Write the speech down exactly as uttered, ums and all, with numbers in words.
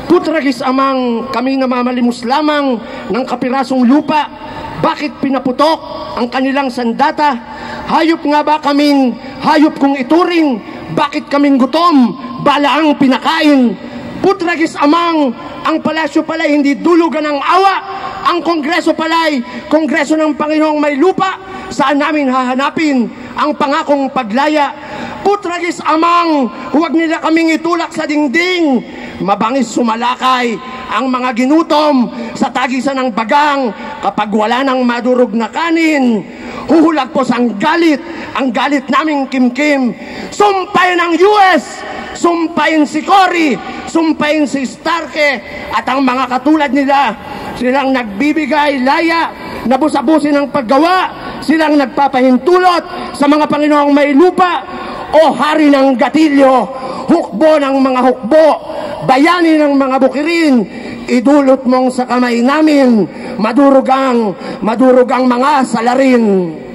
Putragis amang kami namamalimos lamang ng kapirasong lupa. Bakit pinaputok ang kanilang sandata? Hayop nga ba kaming hayop kong ituring? Bakit kaming gutom? Balaang pinakain. Putragis amang ang palasyo pala'y hindi dulugan ng awa. Ang kongreso pala'y kongreso ng Panginoong may lupa. Saan namin hahanapin ang pangakong paglaya? Putragis amang huwag nila kaming itulak sa dingding. Mabangis sumalakay ang mga ginutom sa tagisan ng bagang kapag wala nang madurog na kanin. Huhulagpos ang galit, ang galit naming kimkim. Sumpayin ang U S, sumpayin si Cory, sumpayin si Starke at ang mga katulad nila. Silang nagbibigay laya, nabus-abusin ng paggawa, silang nagpapahintulot sa mga Panginoong may lupa. O hari ng gatilyo, hukbo ng mga hukbo, bayani ng mga bukirin, idulot mong sa kamay namin, madurugang, madurugang mga salarin.